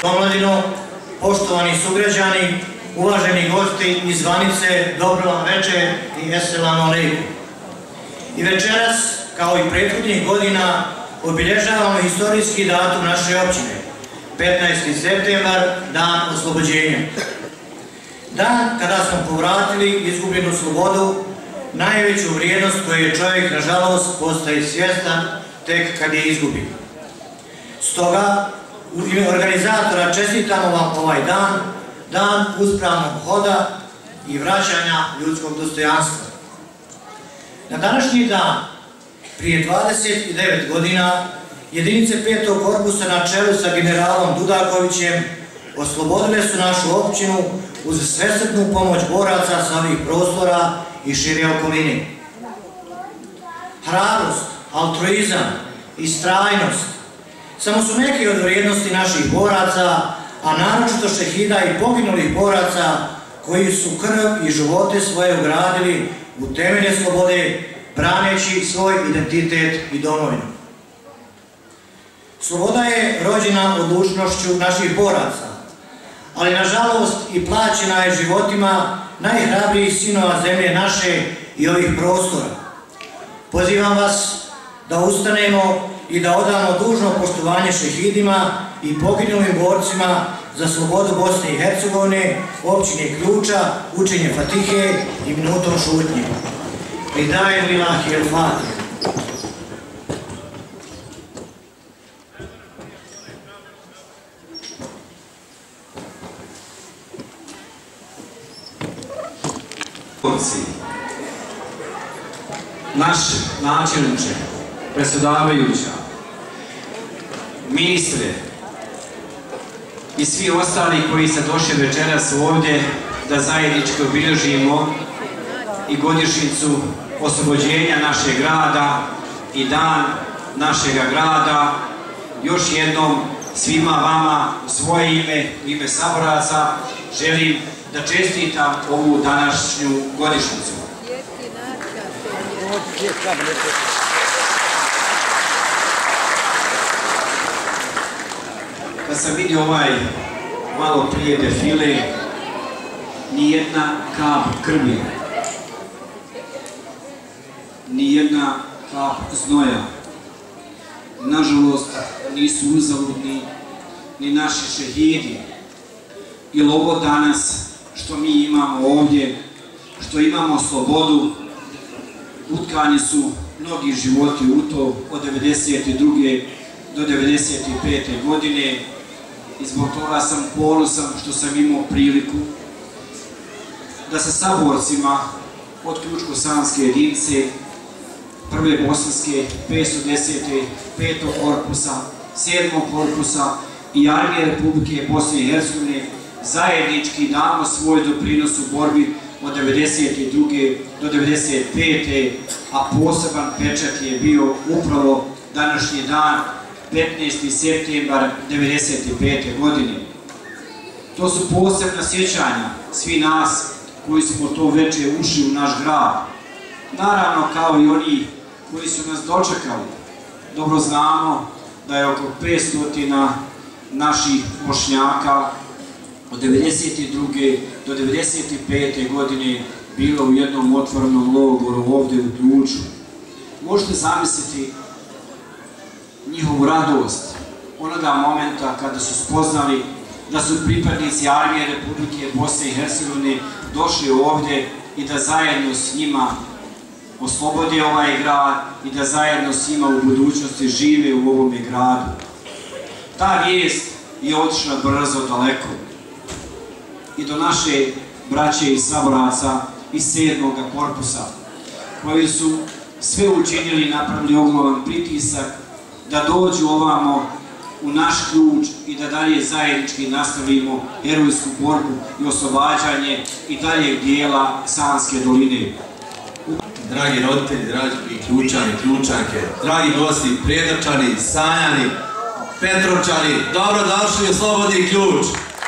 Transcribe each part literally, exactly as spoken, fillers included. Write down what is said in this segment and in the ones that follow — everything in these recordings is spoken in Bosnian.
Omladino, poštovani sugrađani, uvaženi gosti iz zvanice, dobro vam večer i eselamu alejkum. I večeras, kao i prethodnih godina, obilježavamo historijski datum naše općine, petnaesti septembar, dan oslobođenja. Dan kada smo povratili izgubljenu slobodu, najveću vrijednost koju je čovjek, nažalost, postaje svjestan tek kad je izgubi. Stoga, u ime organizatora čestitamo vam ovaj dan, dan uspravnog hoda i vraćanja ljudskog dostojanstva. Na današnji dan, prije dvadeset devet godina, jedinice petog korpusa na čelu sa generalom Dudakovićem oslobodile su našu općinu uz svesrdnu pomoć boraca sa ovih prostora i šire okoline. Hrabrost, altruizam i strajnost samo su neke od vrijednosti naših boraca, a naročito šehida i poginulih boraca koji su krv i živote svoje ugradili u temelje slobode, braneći svoj identitet i domovinu. Sloboda je rođena odlučnošću naših boraca, ali nažalost i plaćena je životima najhrabrijih sinova zemlje naše i ovih prostora. Pozivam vas da ustanemo i da odamo dužno poštovanje šehidima i poginulim borcima za slobodu Bosne i Hercegovine, općine Ključa, učenje Fatihe i minutom šutnje. Pridajem lillahi el Fatiha. Naš načelniče, predsjedavajuća, ministre i svi ostali koji ste došli večeras ovdje da zajednički obilježimo i godišnjicu oslobođenja našeg grada i dan našega grada, još jednom svima vama u svoje ime, u ime saboraca, želim da čestitam ovu današnju godišnjicu. Kad sam vidio ovaj malo prije defile, nijedna kap krvi, nijedna kap znoja. Nažalost, nisu uzaludni ni naši šehidi, jer ovo danas što mi imamo ovdje, što imamo slobodu, utkani su mnogi životi u to od devedeset druge do devedeset pete godine i zbog toga sam ponosan što sam imao priliku da sa saborcima od Ključko-Sanske jedinice, prve bosanske, petsto desete, petog korpusa, sedmog korpusa i Armije Republike Bosne i Hercegovine zajednički damo svoj doprinos u borbi od devedeset druge do devedeset pete a poseban pečat je bio upravo današnji dan, petnaesti septembar devedeset pete godine. To su posebna sjećanja svi nas koji smo to večer ušli u naš grad. Naravno, kao i oni koji su nas dočekali. Dobro znamo da je oko petsto naših Bošnjaka od devedeset druge do devedeset pete godine bilo u jednom otvorenom logoru ovdje u Ključu. Možete zamisliti njihovu radost onoga momenta kada su spoznali da su pripadnici Armije Republike Bosne i Hercegovine došli ovdje i da zajedno s njima oslobode ovaj grad i da zajedno s njima u budućnosti žive u ovome gradu. Ta vijest je otišla brzo daleko i do naše braće i saboraca iz sedmog korpusa, koji su sve učinili i napravili ogroman pritisak da dođu ovamo u naš Ključ i da dalje zajednički nastavimo herojsku borbu i oslobađanje i daljeg dijela Sanske doline. Dragi roditelji, dragi Ključani, Ključanke, dragi gosti, Prijedorčani, Sanjani, Petrovčani, dobrodošli u Slobodni Ključ.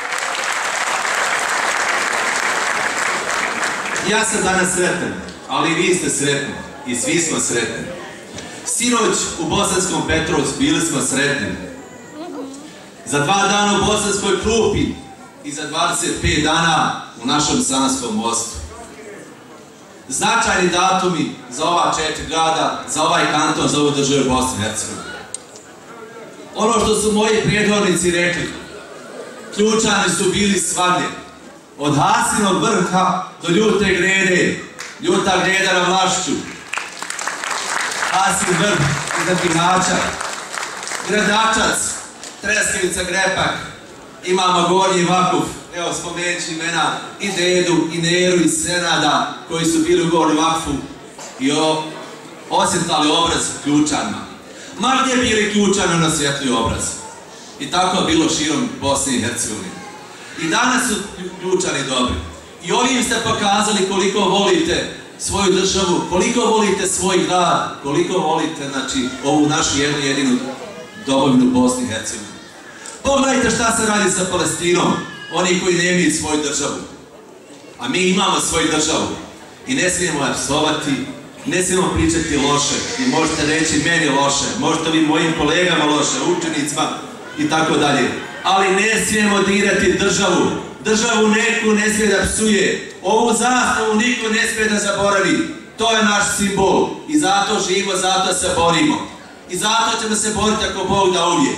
Ja sam danas sretan, ali vi ste sretni i svi smo sretni. Sinoć u Bosanskom Petrovcu bili smo sretni. za dva dana u Bosanskoj Krupi i za dvadeset pet dana u našem Sanskom mostu. Značajni datumi za ova četiri grada, za ovaj kanton, za ovu državu Bosne i Hercegovine. Ono što su moji prethodnici rekli, Ključani su bili svagdje, od Hasinog vrha do Ljute grede, Ljuta greda na Vlašću, Hasin vrh iza Bihaća, Gradačac, Treskavica, Grepak, imamo Gornji Vakuf, evo spomenut ću imena i Dedu, i Neru, i Senada, koji su bili u Gornjem Vakfu i osjetali obraz Ključanima. Ma gdje bili Ključani na svjetli obraz? I tako je bilo širom Bosne i Hercegovine. I danas su Ključani dobri. I ovim ste pokazali koliko volite svoju državu, koliko volite svoj grad, koliko volite, znači, ovu našu jednu jedinu domovinu Bosne i Hercegovine. Pogledajte šta se radi sa Palestinom, oni koji nemaju svoju državu. A mi imamo svoju državu. I ne smijemo je psovati, ne smijemo pričati loše. I možete reći meni loše, možete vi mojim kolegama loše, učenicima i tako dalje. Ali ne smijemo dirati državu. Državu neku ne smije da psuje. Ovu zastavu niko ne smije da zaboravi. To je naš simbol. I zato živimo, zato se borimo. I zato ćemo se boriti ako Bog da uvijek.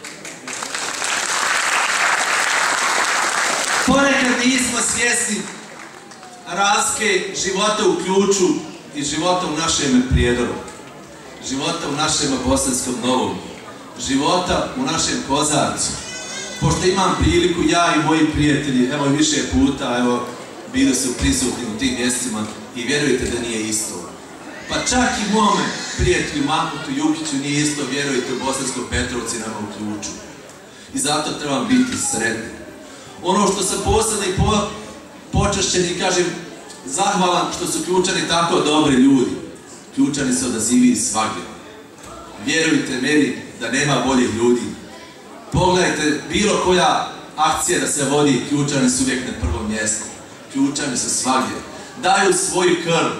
Ponekad nismo svjesni razlike života u Ključu i života u našem Prijedoru. Života u našem Bosanskom Novom. Života u našem Kozarcu. Pošto imam priliku, ja i moji prijatelji, evo više puta, evo, bili su prisutni u tim mjesecima i vjerujte da nije isto. Pa čak i mome prijatelju Mahmutu Jukiću nije isto, vjerujte, u Bosanskom Petrovci nama u Ključu. I zato trebam biti sretni. Ono što sam posebno i po, počašćen i kažem, zahvalan što su Ključani tako dobri ljudi. Ključani se odazivaju svagdje. Vjerujte meni da nema boljih ljudi. Pogledajte, bilo koja akcija da se vodi, Ključani su uvijek na prvom mjestu. Ključani su svagdje. Daju svoju krv.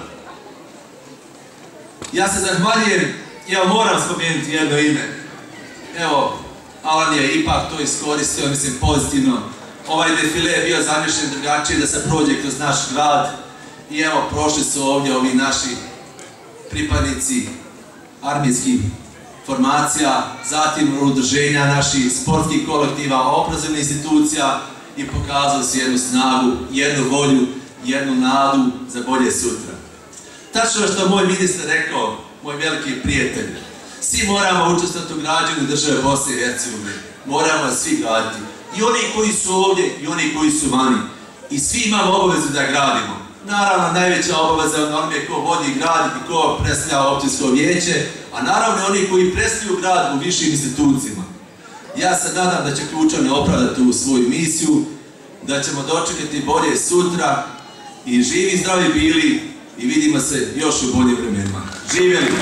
Ja se zahvaljujem, evo moram spomenuti jedno ime. Evo, Alan je ipak to iskoristio, mislim pozitivno. Ovaj defile je bio zamišljen drugačije da se prođe kroz naš grad. I evo, prošli su ovdje ovi naši pripadnici armijskih formacija, zatim udruženja naših sportskih kolektiva, obrazovnih institucija i pokazali su jednu snagu, jednu volju, jednu nadu za bolje sutra. Tačno što moj ministar rekao, moj veliki prijatelj, svi moramo učestvovati u građenju države Bosne i Hercegovine. Moramo svi graditi. I oni koji su ovdje, i oni koji su vani. I svi imamo obavezu da gradimo. Naravno, najveća obaveza od onome ko vodi grad i ko predstavlja općinsko vijeće, a naravno oni koji predstavljaju grad u višim institucijama. Ja se nadam da će Ključani opravdati u svoju misiju, da ćemo dočekati bolje sutra i živi i zdravi bili i vidimo se još u boljim vremenima. Živjeli!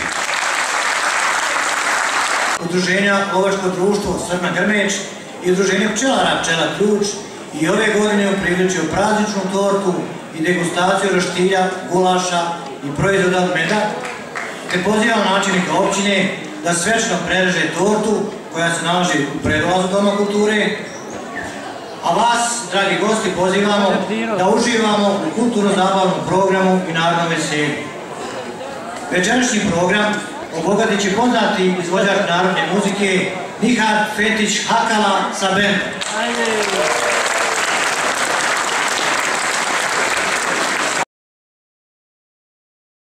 Udruženja Lovačko društvo Srna Grmeć i Udruženje pčelara Pčela Ključ i ove godine upriličio prazničnu tortu i degustaciju roštilja, gulaša i proizvoda od meda, te pozivam načelnika općine da svečno prereže tortu koja se nalazi u predolazu Doma kulture, a vas, dragi gosti, pozivamo da uživamo u kulturno-zabavnom programu i narodnom veselju. Večerašnji program obogatit će poznati izvođač narodne muzike Nihad Fetić Hakala sa bendom.